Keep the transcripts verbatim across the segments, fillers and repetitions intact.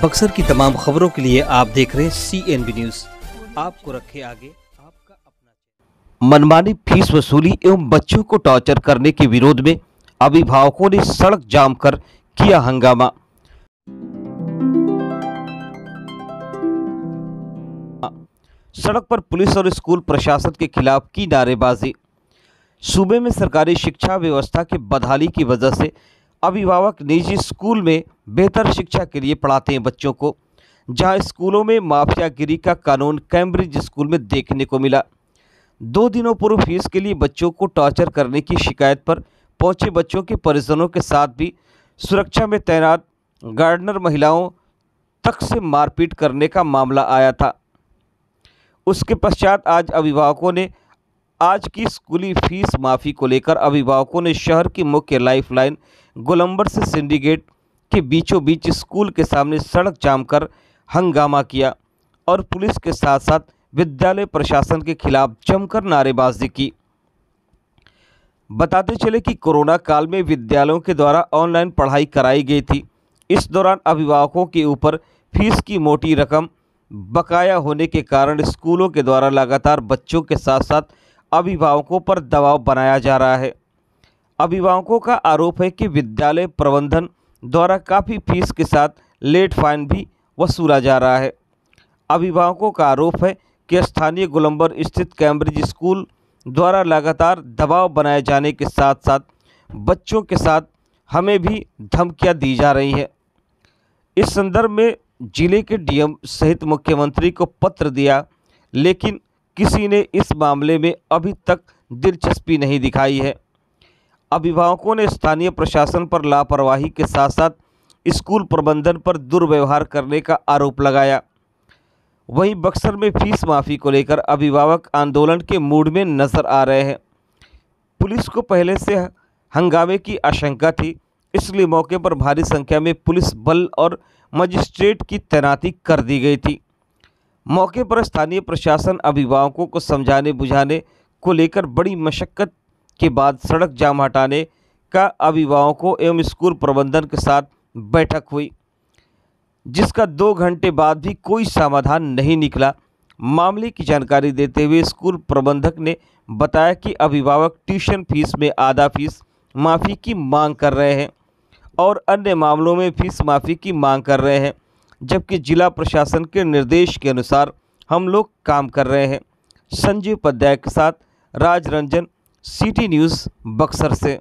बक्सर की तमाम खबरों के लिए आप देख रहे हैं सी एन बी न्यूज। आपको रखे आगे आपका अपना। मनमानी फीस वसूली एवं बच्चों को टॉर्चर करने के विरोध में अभिभावकों ने सड़क जाम कर किया हंगामा। सड़क पर पुलिस और स्कूल प्रशासन के खिलाफ की नारेबाजी। सूबे में सरकारी शिक्षा व्यवस्था की बदहाली की वजह से अभिभावक निजी स्कूल में बेहतर शिक्षा के लिए पढ़ाते हैं बच्चों को, जहां स्कूलों में माफियागिरी का कानून कैम्ब्रिज स्कूल में देखने को मिला। दो दिनों पूर्व फीस के लिए बच्चों को टॉर्चर करने की शिकायत पर पहुंचे बच्चों के परिजनों के साथ भी सुरक्षा में तैनात गार्डनर महिलाओं तक से मारपीट करने का मामला आया था। उसके पश्चात आज अभिभावकों ने आज की स्कूली फीस माफ़ी को लेकर अभिभावकों ने शहर की मुख्य लाइफलाइन गोलंबर से सिंडिकेट के बीचों बीच स्कूल के सामने सड़क जाम कर हंगामा किया और पुलिस के साथ साथ विद्यालय प्रशासन के खिलाफ जमकर नारेबाजी की। बताते चले कि कोरोना काल में विद्यालयों के द्वारा ऑनलाइन पढ़ाई कराई गई थी। इस दौरान अभिभावकों के ऊपर फीस की मोटी रकम बकाया होने के कारण स्कूलों के द्वारा लगातार बच्चों के साथ साथ अभिभावकों पर दबाव बनाया जा रहा है। अभिभावकों का आरोप है कि विद्यालय प्रबंधन द्वारा काफ़ी फीस के साथ लेट फाइन भी वसूला जा रहा है। अभिभावकों का आरोप है कि स्थानीय गोलंबर स्थित कैम्ब्रिज स्कूल द्वारा लगातार दबाव बनाए जाने के साथ साथ बच्चों के साथ हमें भी धमकियां दी जा रही हैं। इस संदर्भ में जिले के डी एम सहित मुख्यमंत्री को पत्र दिया, लेकिन किसी ने इस मामले में अभी तक दिलचस्पी नहीं दिखाई है। अभिभावकों ने स्थानीय प्रशासन पर लापरवाही के साथ साथ स्कूल प्रबंधन पर दुर्व्यवहार करने का आरोप लगाया। वहीं बक्सर में फीस माफ़ी को लेकर अभिभावक आंदोलन के मूड में नजर आ रहे हैं। पुलिस को पहले से हंगामे की आशंका थी, इसलिए मौके पर भारी संख्या में पुलिस बल और मजिस्ट्रेट की तैनाती कर दी गई थी। मौके पर स्थानीय प्रशासन अभिभावकों को समझाने बुझाने को लेकर बड़ी मशक्कत के बाद सड़क जाम हटाने का अभिभावकों एवं स्कूल प्रबंधन के साथ बैठक हुई, जिसका दो घंटे बाद भी कोई समाधान नहीं निकला। मामले की जानकारी देते हुए स्कूल प्रबंधक ने बताया कि अभिभावक ट्यूशन फीस में आधा फीस माफ़ी की मांग कर रहे हैं और अन्य मामलों में फीस माफ़ी की मांग कर रहे हैं, जबकि जिला प्रशासन के निर्देश के अनुसार हम लोग काम कर रहे हैं। संजय उपाध्याय के साथ राज रंजन, सिटी न्यूज़ बक्सर से।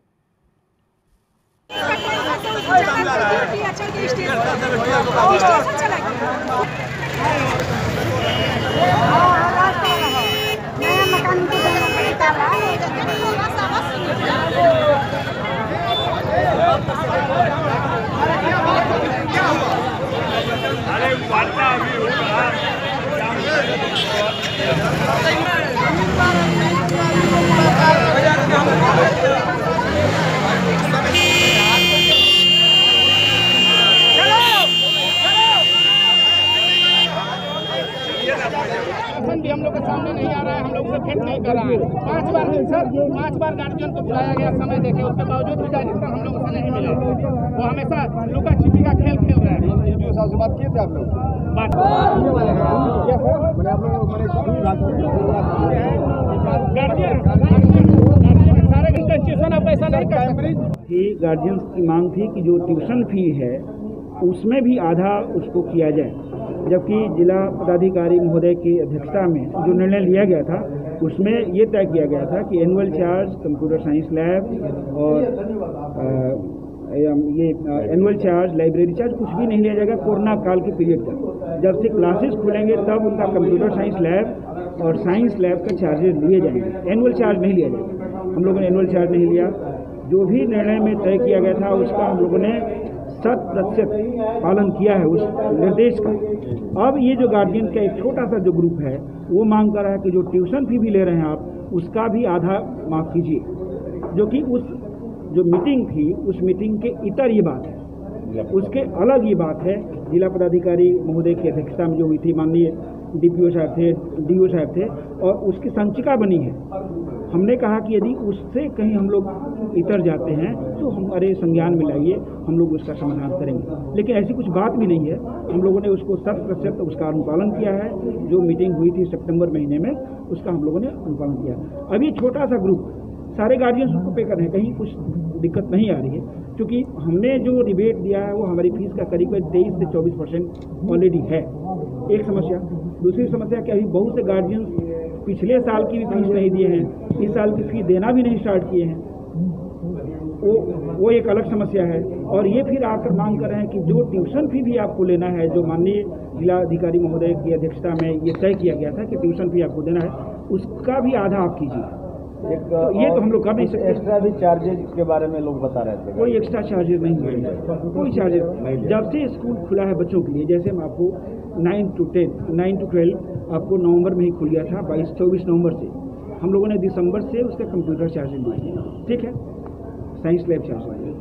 भी हम लोग के सामने नहीं आ रहा है, हम लोग से भेंट नहीं कर रहा है। पांच बार सर पांच बार गार्जियन को बुलाया गया, समय देखे, उसके बावजूद भी गार्जियन हम लोग से नहीं मिले। वो हमेशा लुका छिपी का खेल खेल रहे हैं। साहब से बात किए थे आप लोग? बात गार्जियन सारे ट्यूशन आप ऐसा नहीं कर सकते। गार्जियन की मांग थी कि जो ट्यूशन फी है उसमें भी आधा उसको किया जाए, जबकि जिला पदाधिकारी महोदय की अध्यक्षता में जो निर्णय लिया गया था उसमें ये तय किया गया था कि annual charge, computer science lab और ये एनुअल चार्ज, लाइब्रेरी चार्ज कुछ भी नहीं लिया जाएगा कोरोना काल के पीरियड तक। जब से क्लासेस खुलेंगे तब उनका कंप्यूटर साइंस लैब और साइंस लैब का चार्जेस लिए जाएंगे, एनुअल चार्ज नहीं लिया जाएगा। हम लोगों ने एनुअल चार्ज नहीं लिया। जो भी निर्णय में तय किया गया था उसका हम लोगों ने शत प्रतिशत पालन किया है उस निर्देश का। अब ये जो गार्जियन का एक छोटा सा जो ग्रुप है वो मांग कर रहा है कि जो ट्यूशन फी भी ले रहे हैं आप उसका भी आधा माफ़ कीजिए, जो कि उस जो मीटिंग थी उस मीटिंग के इतर ये बात है, उसके अलग ये बात है। जिला पदाधिकारी महोदय की अध्यक्षता में जो हुई थी, माननीय डीपीओ साहब थे, डीओ साहब थे और उसकी संचिका बनी है। हमने कहा कि यदि उससे कहीं हम लोग इतर जाते हैं तो हमारे संज्ञान में लाइए, हम लोग उसका समाधान करेंगे। लेकिन ऐसी कुछ बात भी नहीं है, हम लोगों ने उसको शत प्रतिशत उसका अनुपालन किया है। जो मीटिंग हुई थी सितंबर महीने में, उसका हम लोगों ने अनुपालन किया। अभी छोटा सा ग्रुप सारे गार्जियंस उसको पे कर रहे हैं, कहीं कुछ दिक्कत नहीं आ रही है, क्योंकि हमने जो रिबेट दिया है वो हमारी फीस का करीब तेईस से चौबीस परसेंट ऑलरेडी है। एक समस्या। दूसरी समस्या कि अभी बहुत से गार्जियंस पिछले साल की भी फीस नहीं दिए हैं, इस साल की फीस देना भी नहीं स्टार्ट किए हैं, वो वो एक अलग समस्या है। और ये फिर आकर मांग कर रहे हैं कि जो ट्यूशन फी भी आपको लेना है, जो माननीय जिलाधिकारी महोदय की अध्यक्षता में ये तय किया गया था कि ट्यूशन फी आपको देना है, उसका भी आधा आप कीजिए। एक तो ये तो हम लोग कर नहीं सकते। एक्स्ट्रा भी चार्जेज के बारे में लोग बता रहे थे। कोई एक्स्ट्रा चार्जेस नहीं है, कोई चार्जेस। जब से स्कूल खुला है बच्चों के लिए, जैसे हम आपको nine to ten nine to twelve आपको नवंबर में ही खुल गया था, बाईस चौबीस नवंबर से हम लोगों ने दिसंबर से उसके कंप्यूटर चार्जेस दिए, ठीक है, science lab charges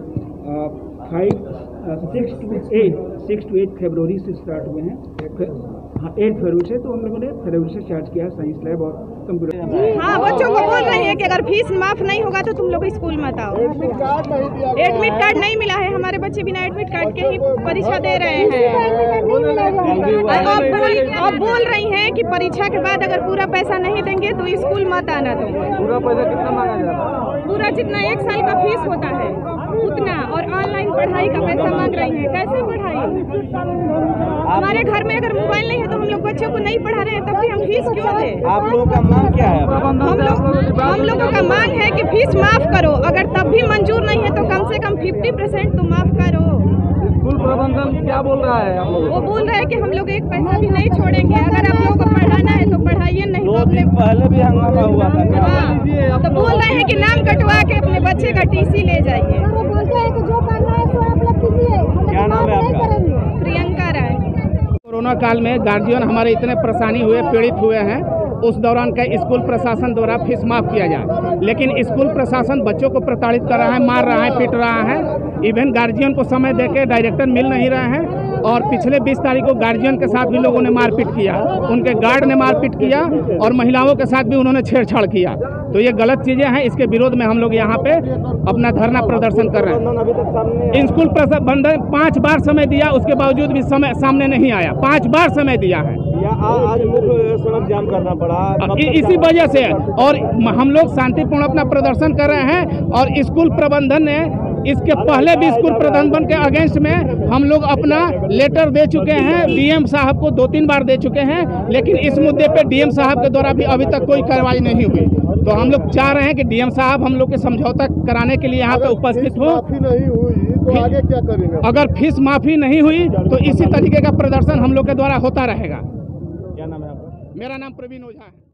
five six two eight six two eight फरवरी से स्टार्ट हुए हैं, हाँ एट फरवरी से, तो हम लोगों ने फरवरी से चार्ज किया साइंस लैब और कंप्यूटर। हाँ, बच्चों को बोल रही है कि अगर फीस माफ नहीं होगा तो तुम लोग स्कूल मत आओ। एडमिट कार्ड नहीं मिला है, हमारे बच्चे बिना एडमिट कार्ड के ही परीक्षा दे रहे हैं। अब बोल अब बोल रही हैं कि परीक्षा के बाद अगर पूरा पैसा नहीं देंगे तो स्कूल मत आना। तुम पूरा पैसा कितना मांगा जा रहा है? पूरा जितना एक साल का फीस होता है उतना, और ऑनलाइन पढ़ाई का पैसा मांग रही है। कैसे पढ़ाई? हमारे घर में अगर मोबाइल नहीं है तो हम लोग बच्चों को नहीं पढ़ा रहे हैं, तब भी हम फीस क्यों दें? आप लोगों का मांग क्या है? हम लोग हम लोगों का मांग है कि फीस माफ करो। अगर तब भी मंजूर नहीं है तो कम से कम फिफ्टी परसेंट तो माफ करो। स्कूल प्रबंधन क्या बोल रहा है? आप लोग वो बोल रहे हैं कि हम लोग एक पैसा भी नहीं छोड़ेंगे, अगर आप लोगों को पढ़ाना है तो पढ़ाइए, नहीं दो तो अपने दिन पहले भी हंगामा हुआ था क्या? हाँ, तो बोल रहे हैं कि नाम कटवा के अपने बच्चे का टीसी ले जाइए। वो बोलते हैं कि जो करना है सो आप लोग कीजिए, क्या नाम है आपका? प्रियंका राय। कोरोना काल में गार्जियन हमारे इतने परेशानी हुए, पीड़ित हुए हैं, उस दौरान का स्कूल प्रशासन द्वारा फीस माफ किया जाए, लेकिन स्कूल प्रशासन बच्चों को प्रताड़ित कर रहा है, मार रहा है, पीट रहा है। इवन गार्जियन को समय देके डायरेक्टर मिल नहीं रहे हैं। और पिछले बीस तारीख को गार्जियन के साथ भी लोगों ने मारपीट किया, उनके गार्ड ने मारपीट किया और महिलाओं के साथ भी उन्होंने छेड़छाड़ किया। तो ये गलत चीजें हैं, इसके विरोध में हम लोग यहाँ पे अपना धरना प्रदर्शन कर रहे हैं। अभी तक सामने स्कूल प्रबंधन पाँच बार समय दिया, उसके बावजूद भी समय सामने नहीं आया। पाँच बार समय दिया है, आज मुख्य सड़क जाम करना पड़ा इ, इसी वजह से। और हम लोग शांतिपूर्ण अपना प्रदर्शन कर रहे हैं। और स्कूल प्रबंधन ने इसके पहले भी स्कूल प्रबंधन के अगेंस्ट में हम लोग अपना लेटर दे चुके हैं, डीएम साहब को दो तीन बार दे चुके हैं, लेकिन इस मुद्दे पे डीएम साहब के द्वारा भी अभी तक कोई कार्रवाई नहीं हुई। तो हम लोग चाह रहे हैं कि डीएम साहब हम लोग के समझौता कराने के लिए यहाँ पे उपस्थित हो। नहीं हुई तो आगे क्या करेंगे? अगर फीस माफी नहीं हुई तो इसी तरीके का प्रदर्शन हम लोग के द्वारा होता रहेगा। क्या नाम है आपका? मेरा नाम प्रवीण ओझा है।